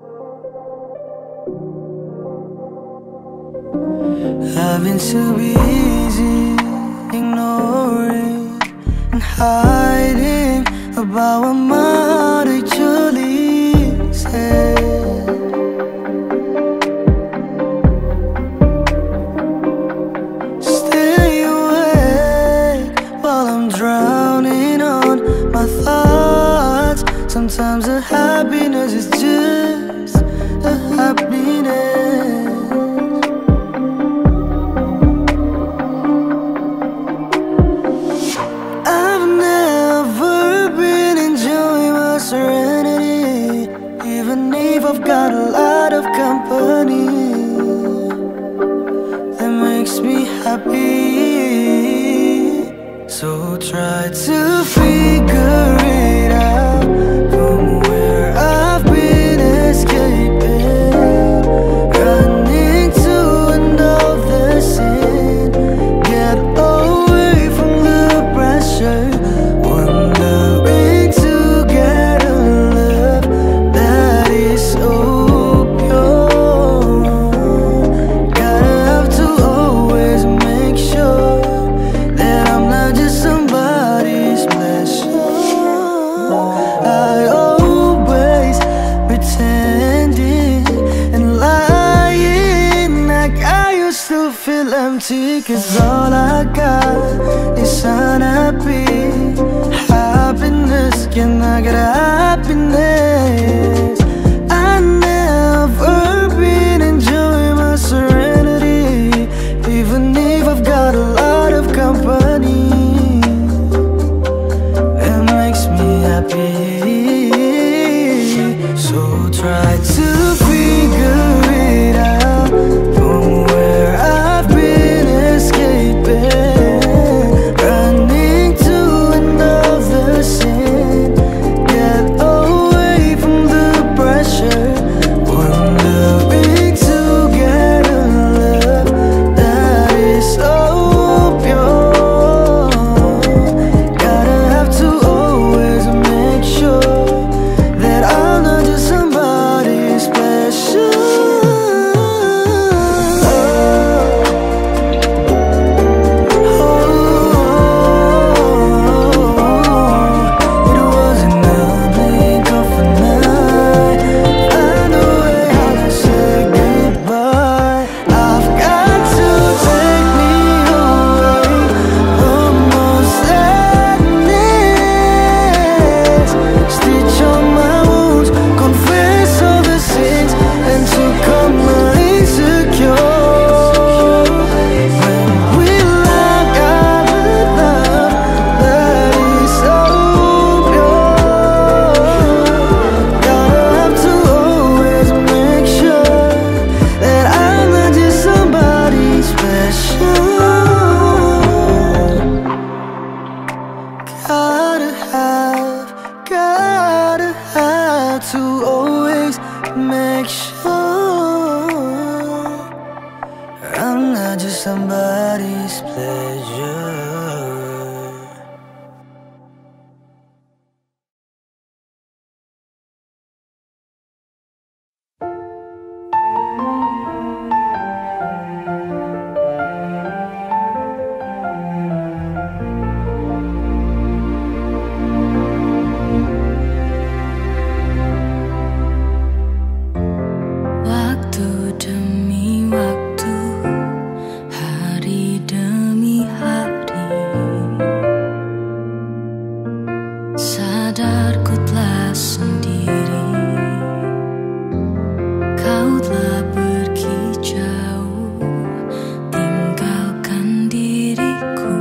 Having to be easy, ignoring and hiding about what might actually said. Stay awake while I'm drowning on my thoughts. Sometimes the happiness is just a happiness. Serenity, even if I've got a lot of company that makes me happy. So try to figure it out from where I've been escaping, running to another sin, get away from the pressure. Cause all I got is unhappy happiness. Can I get happiness? I never been enjoying my serenity, even if I've got a lot of company that makes me happy. So try to figure it out from where I've been escaping, running to another sin, get away from the pressure, wondering to get a love that is so pure. Gotta have to always make sure that I'm not just somebody special. Gotta have to always make sure I'm not just somebody's pleasure. Sadarku telah sendiri, kau telah pergi jauh, tinggalkan diriku.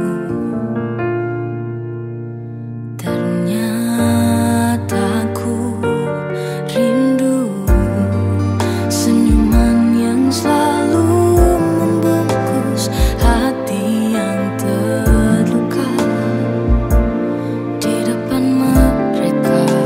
Ternyata ku rindu senyuman yang selalu membungkus hati yang terluka. Di depan mereka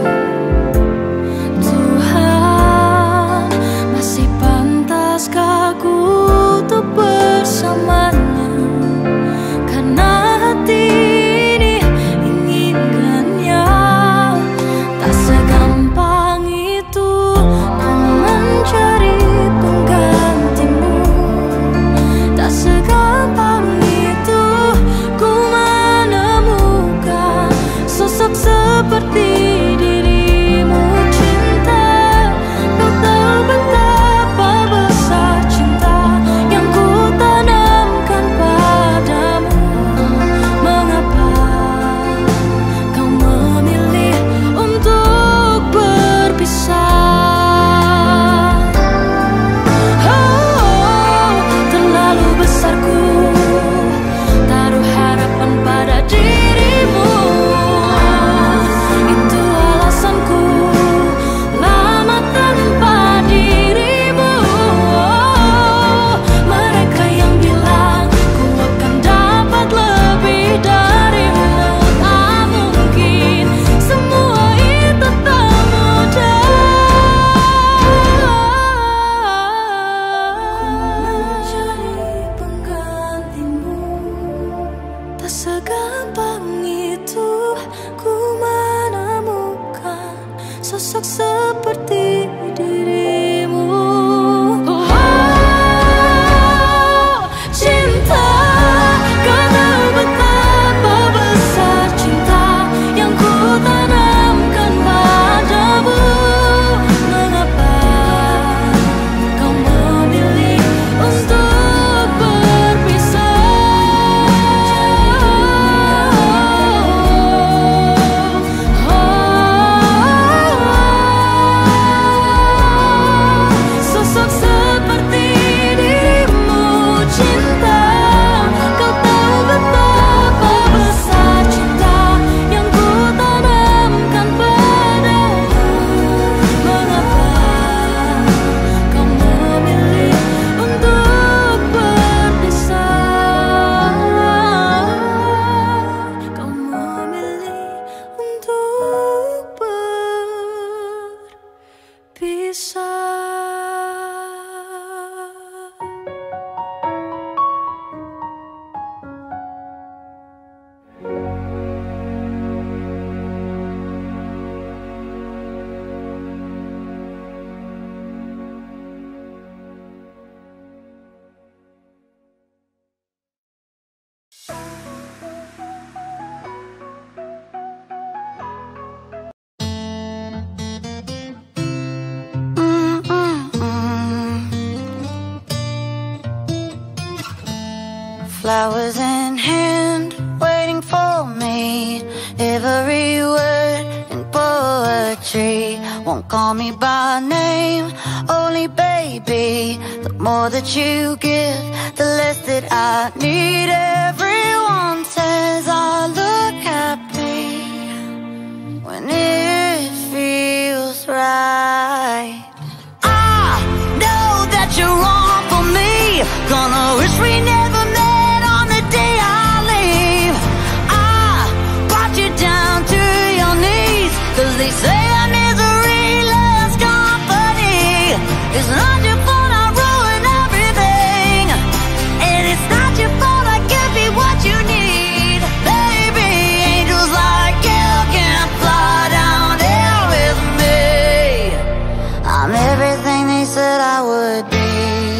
flowers in hand, waiting for me. Every word in poetry. Won't call me by name, only baby. The more that you give, the less that I need. Everyone says I look happy when it feels right. I know that you're wrong for me. Gonna wish we never met on the day I leave. I brought you down to your knees, 'cause they say a misery loves company. It's not your fault I ruin everything, and it's not your fault I give you what you need. Baby, angels like you can't fly down here with me. I'm everything they said I would be.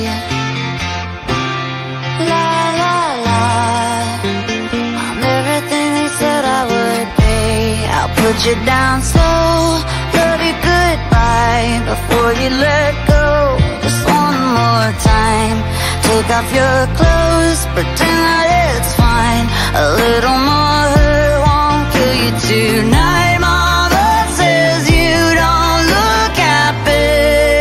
La la la, I'm everything they said I would be. I'll put you down slow, love you goodbye before you let go. Just one more time, take off your clothes, pretend that it's fine. A little more hurt won't kill you tonight. Mama says you don't look happy.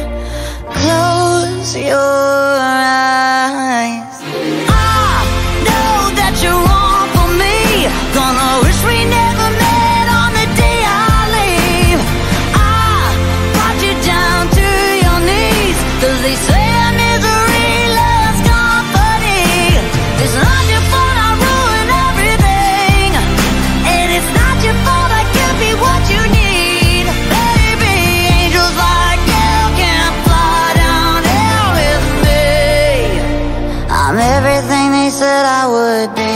Close your eyes. I know that you're wrong for me. Gonna wish we never met on the day I leave. I brought you down to your knees, 'cause they say a misery loves company. It's not your fault I ruin everything, and it's not your fault I give you what you need. Baby, angels like you can't fly down here with me. I'm everything they said I would be.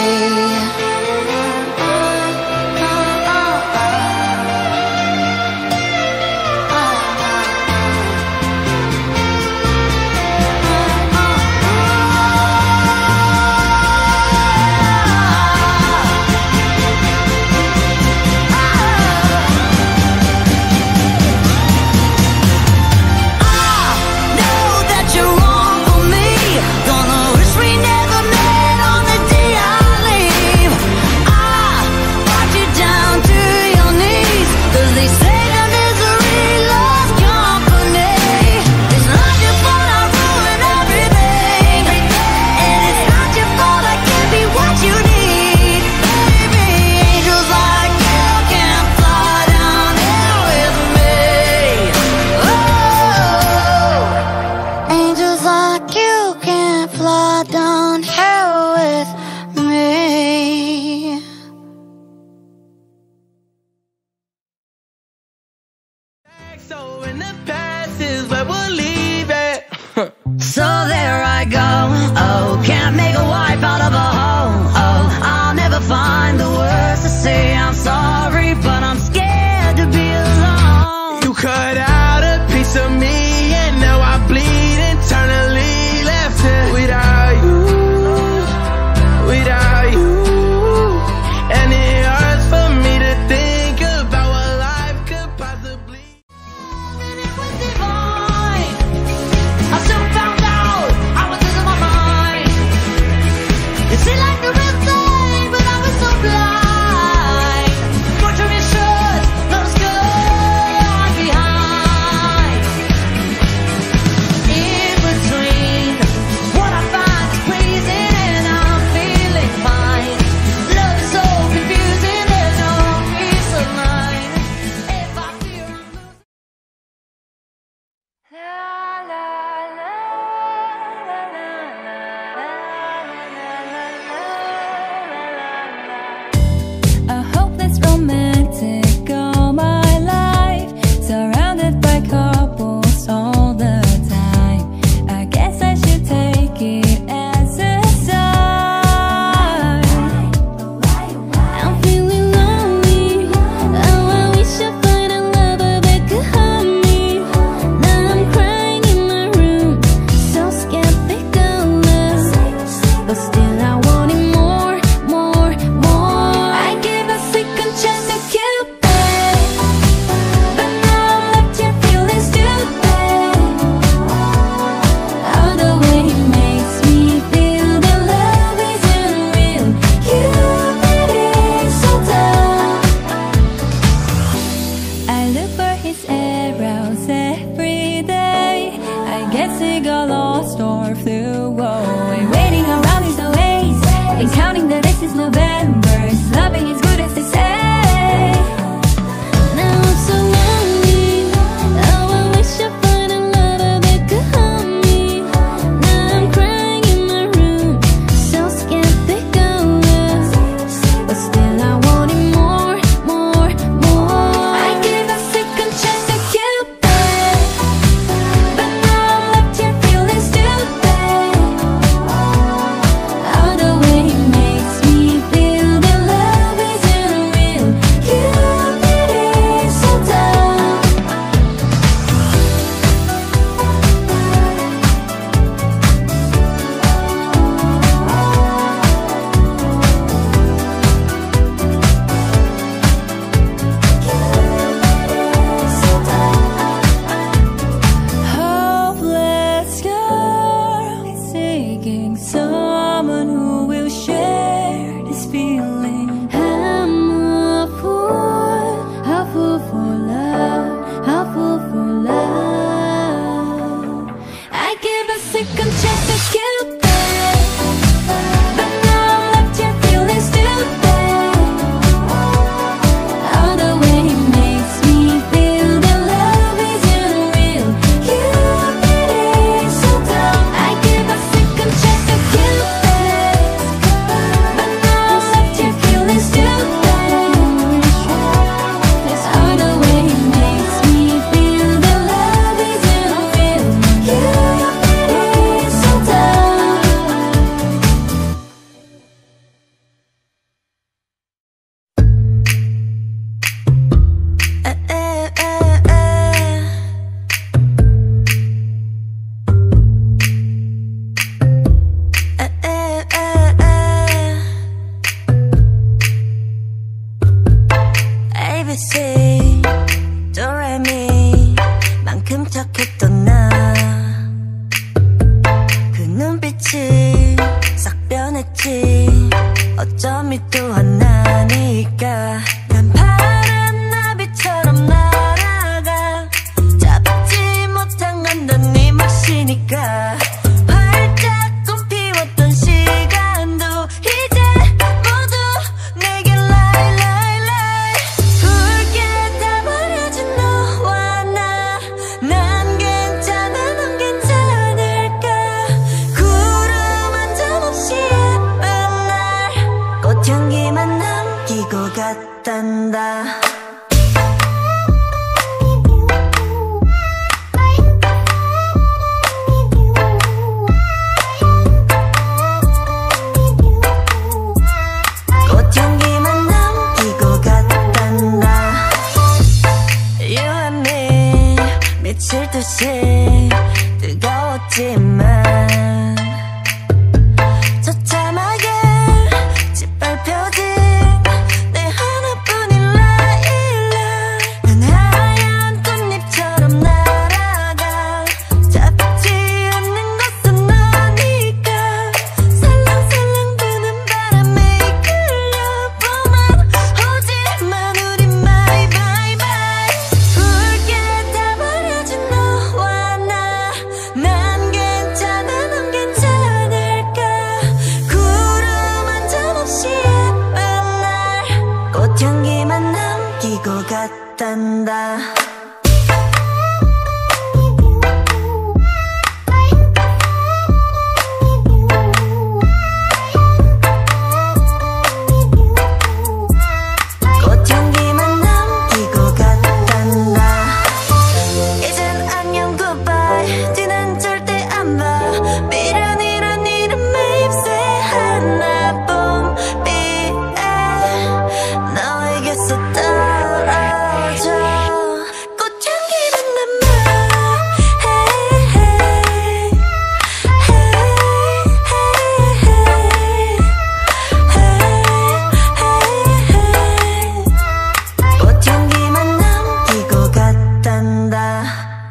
So in the past is where we'll leave it. So there I go. Oh, can't make a wife out of a hoe. Oh, I'll never find the words to say I'm sorry, but I'm scared to be alone. You cut out a piece of me, and now I bleed internally. Left it without you, without you. And it hurts for me to think about what life could possibly. And it was divine. I soon found out I was losing my mind. ABC 도레미 만큼 착했던 나 그 눈빛이 싹 변했지 어쩜 이 또한 나니까 난 파란 나비처럼 날아가 잡지 못한 건 넌 네 몫이니까 활짝 꽃피웠던 시간도 이제 모두 내게 lie lie lie 붉게 다 버려진 너와 나 난 괜찮아 넌 괜찮을까 구름 한 점 없이 예쁜 날 꽃향기만 남기고 갔단다 꽃향기만 남기고 갔단다 You and me 미칠 듯이 뜨거웠지만 처참하게 짓밟혀진 내 하나뿐인 라일락 난 하얀 꽃잎처럼 날아가 잡지 않는 것은 너니까 살랑살랑 부는 바람에 이끌려보만 오지만 우리 my bye bye 붉게 다 버려진 너와 나 난 괜찮아 넌 괜찮을까 구름 한 점 없이 예쁜 날 꽃향기만 남기고 갔단다 꽃향기만 남기고 갔단다 이젠 안녕 goodbye 뒤는 절대 안 봐 미련이란 이름에 입새 하나뿐 비에 너에게서 떨어져 꽃향기만 남아 hey, hey, 꽃향기만 남기고 갔단다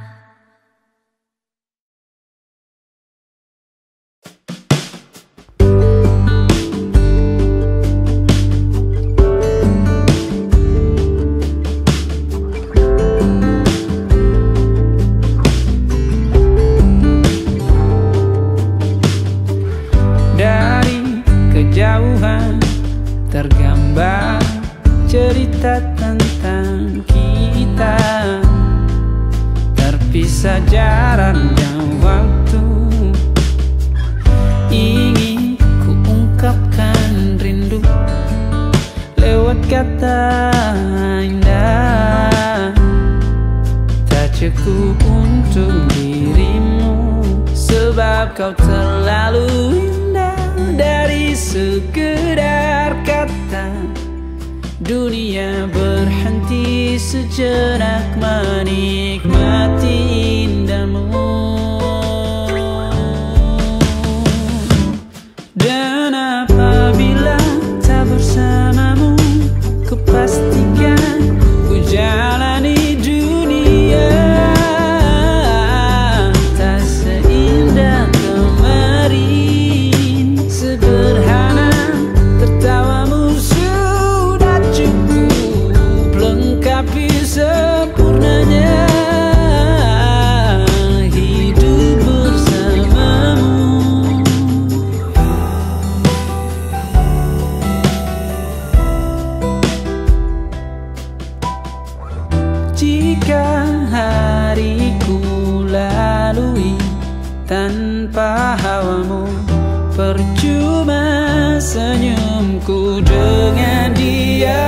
Dari kejauhan tergambar cerita tentang kita terpisah jarak dan waktu ingin ku ungkapkan rindu lewat kata indah tak cukup untuk dirimu sebab kau terlalu indah dari sekedar kata dunia berhenti sejenak menikmati indahmu dan apabila tak bersamamu kupastikan ku jalani dunia tak seindah kemarin sederhana tertawamu sudah cukup lengkapi sempurnanya hidup bersamamu jika hariku lalui tanpa hawamu percuma senyumku dengan dia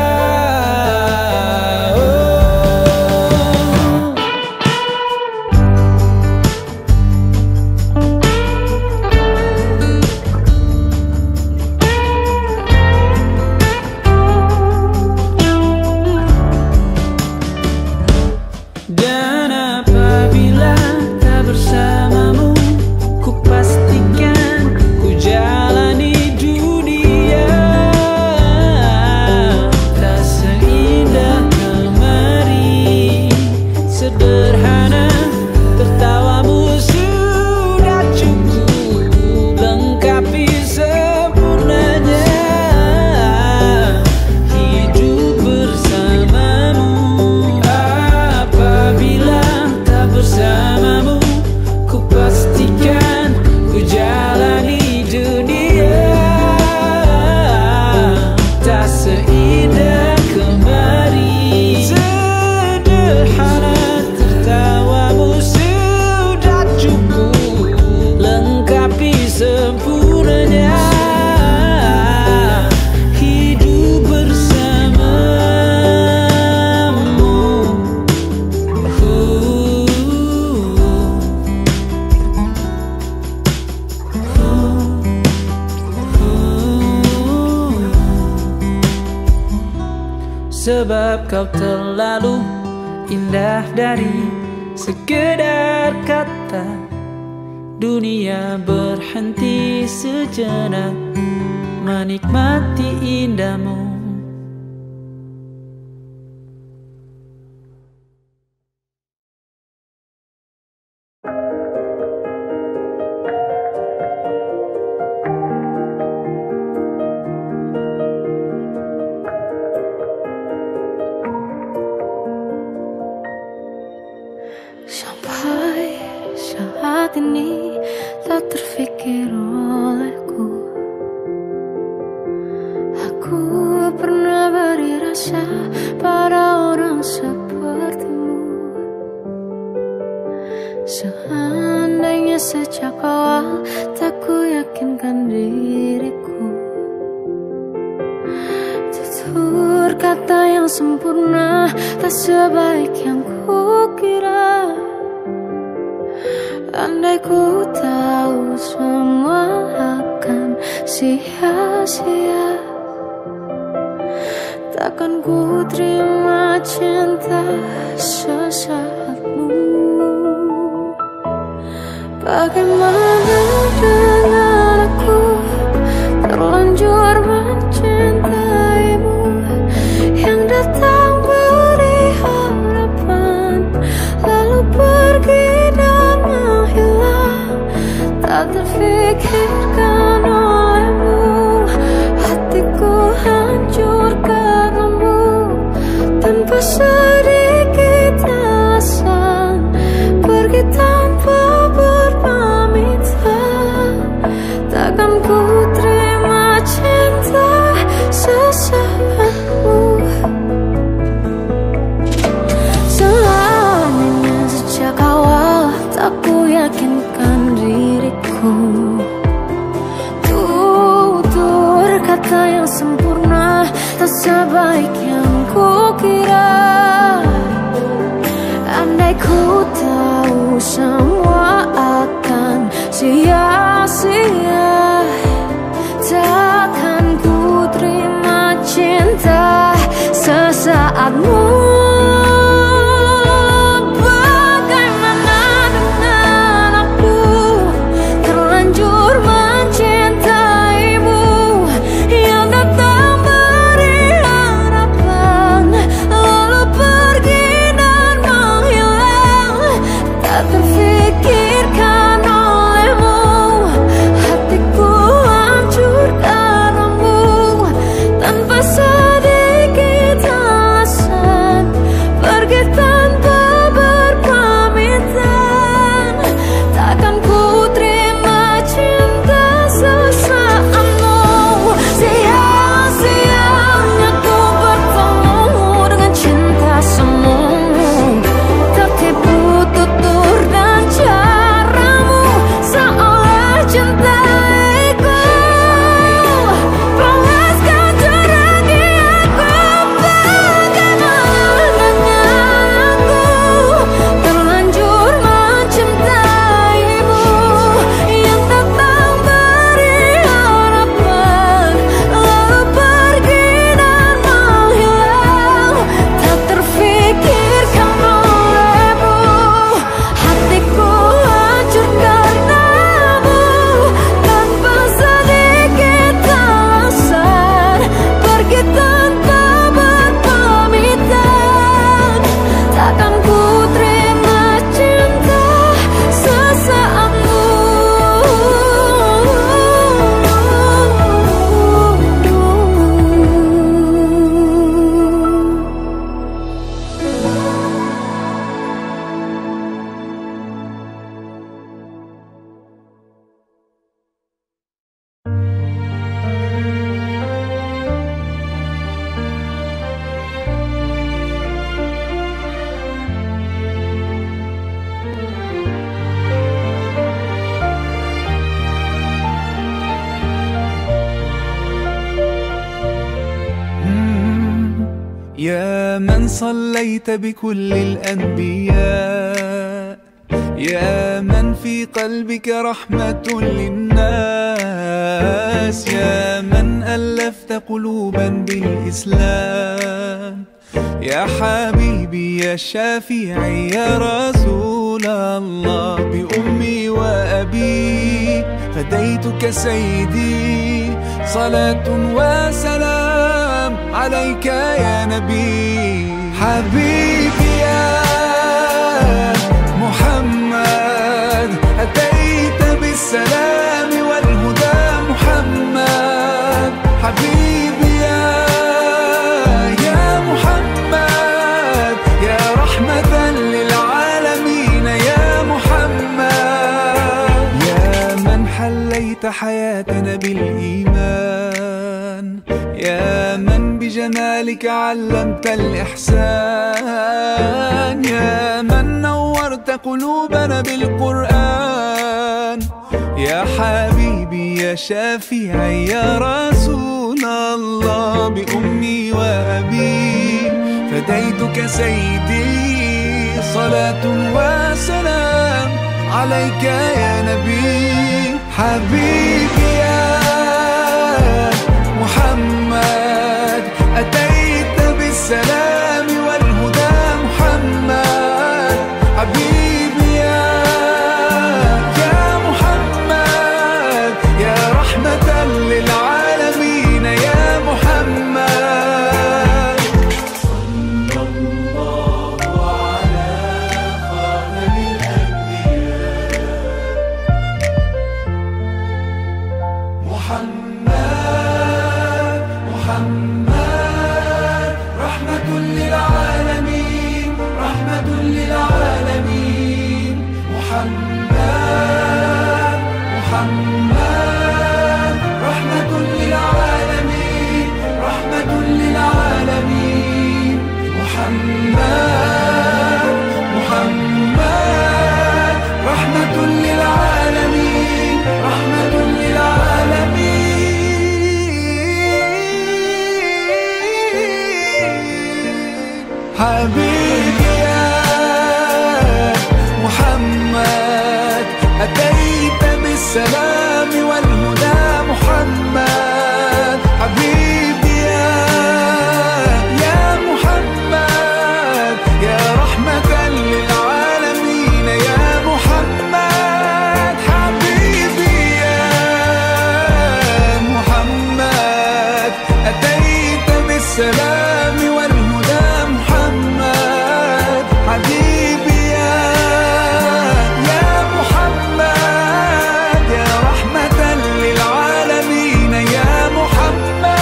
dan apabila tak bersamamu ku pastikan ku jalani dunia tak sebab kau terlalu indah dari sekedar kata. Dunia berhenti sejenak menikmati indahmu. Sampai saat ini tak terfikir olehku, aku pernah beri rasa pada orang sepertimu. Seandainya sejak awal tak ku yakinkan diriku, tutur kata yang sempurna tak sebaik yang ku kira. Andai ku tahu semua akan sia-sia, takkan ku terima cinta sesaatmu. Bagaimana dengan aku terlanjur mencintaimu, yang datang beri harapan lalu pergi dan menghilang. Tak terfikirkan olehmu, hatiku hancur karenamu. Tanpa sedikit alasan pergi tanpa berpamitan, takkan ku terima cinta sesaatmu. Seandainya sejak awal tak ku yakinkan diriku, tutur kata yang sempurna tak sebaik yang ku kira. Andai ku tahu semua akan sia-sia, takkan ku terima cinta sesaatmu. يا من صليت بكل الأنبياء، يا من في قلبك رحمة للناس، يا من ألفت قلوبا بالإسلام، يا حبيبي يا شافعي يا رسول الله، بأمي وأبي فديتك سيدي، صلاة وسلام عليك يا نبي. حبيبي يا محمد أتيت بالسلام والهدى محمد، حبيبي يا محمد يا رحمة للعالمين يا محمد، يا من حليت حياتنا بالإيمان، يا من بجمالك علمت الإحسان، يا من نورت قلوبنا بالقرآن، يا حبيبي يا شافعي يا رسول الله، بأمي وأبي فديتك سيدي، صلاة وسلام عليك يا نبي. حبيبي يا محمد أتيت بالسلام والهدى محمد، حبيبي يا محمد يا رحمة للعالمين يا محمد. صلى الله على خاتم الأنبياء محمد، محمد رحمة للعالمين، رحمة للعالمين، محمد، محمد رحمة للعالمين، رحمة للعالمين، محمد، محمد رحمة للعالمين، رحمة للعالمين. حبيبي يا محمد أتيت بالسلام والهدى محمد، حبيبي يا محمد يا رحمة للعالمين يا محمد، حبيبي يا محمد أتيت بالسلام والهدى محمد، حبيبي يا محمد يا رحمة للعالمين يا محمد.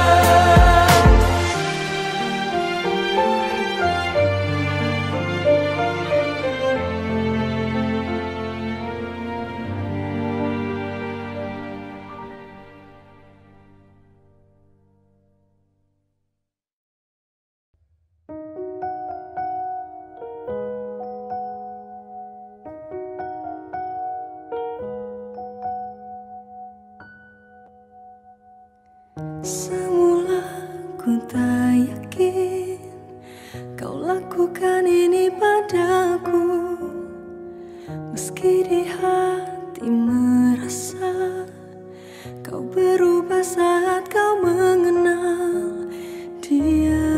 Semula ku tak yakin kau lakukan ini padaku, meski di hati merasa kau berubah saat kau mengenal dia.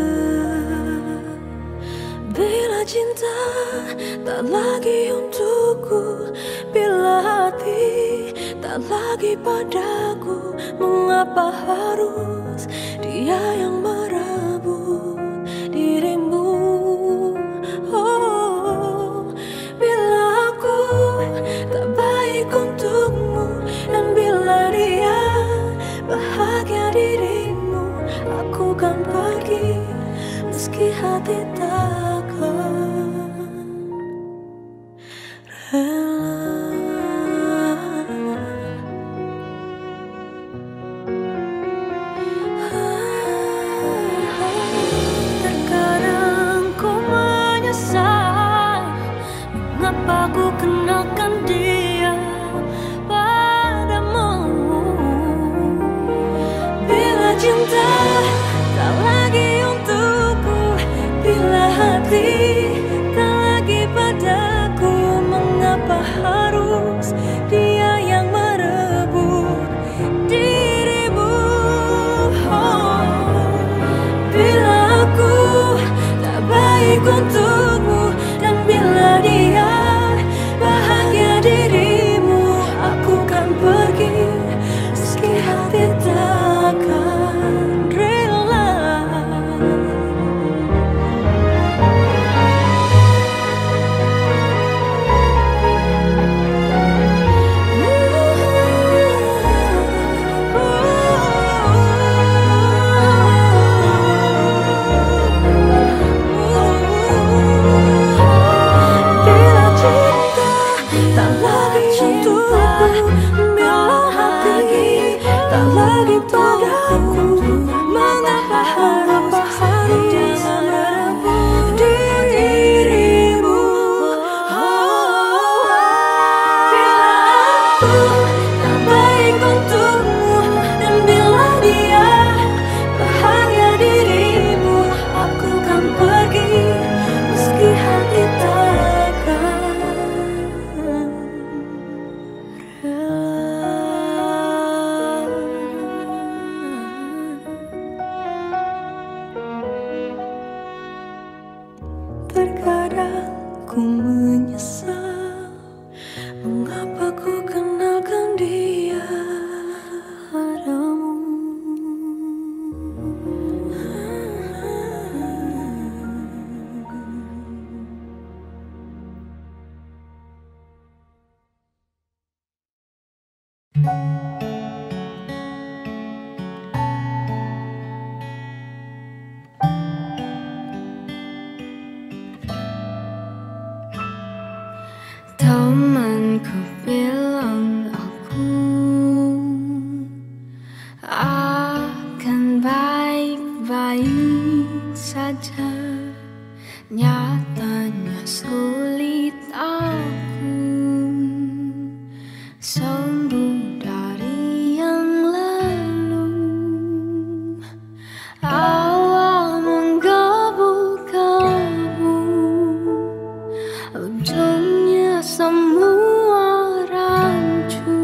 Bila cinta tak lagi untukku, bila hati tak lagi padaku, mengapa harus dia yang merebut dirimu? Oh, bila aku tak baik untukmu, dan bila dia bahagia dirimu, aku kan pergi meski hati takkan rela. Terkadang ku menyesal mengapa ku kenalkan dia padamu. Bila cinta tak lagi untukku, bila hati Terkadang ku menyesal mengapa ku kenalkan dia padamu. Temanku bilang aku akan baik-baik saja, nyatanya sulit aku sembuh dari yang lalu. Awal menggebu-gebu, ujungnya semua rancu.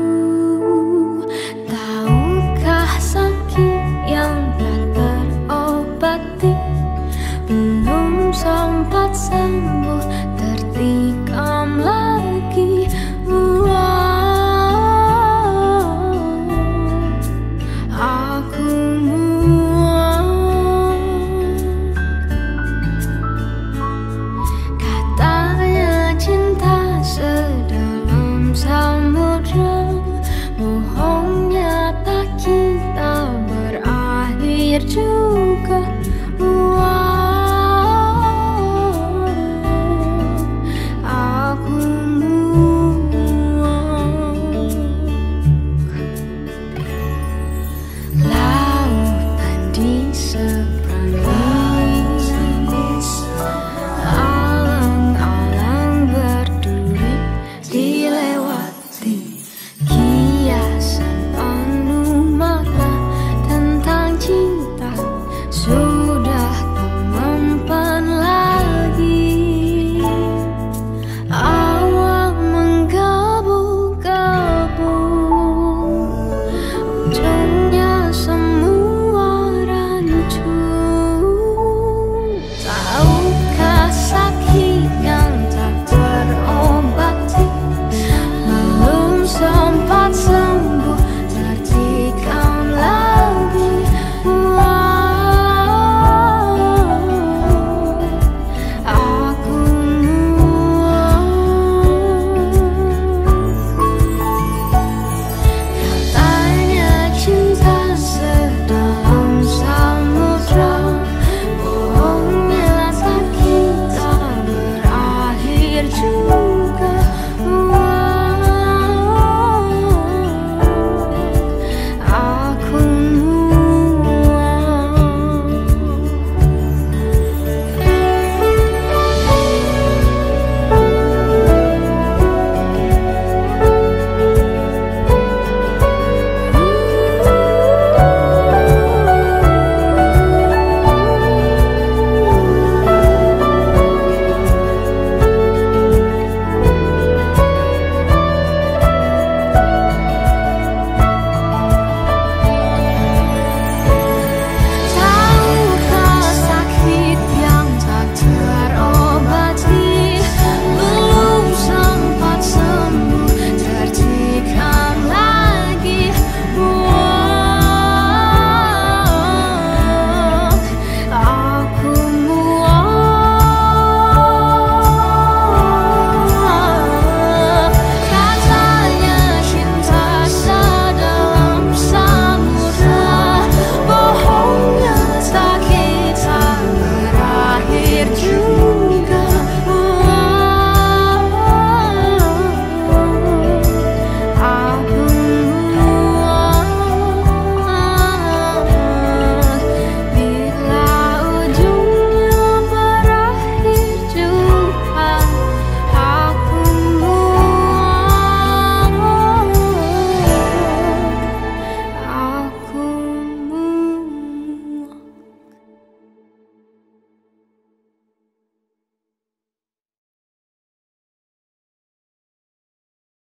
Tahukah sakit yang tak terobati belum sempat sembuh tertikam lagi. Aku katanya cinta sedalam samudra, bohongnya tak kita berakhir juga.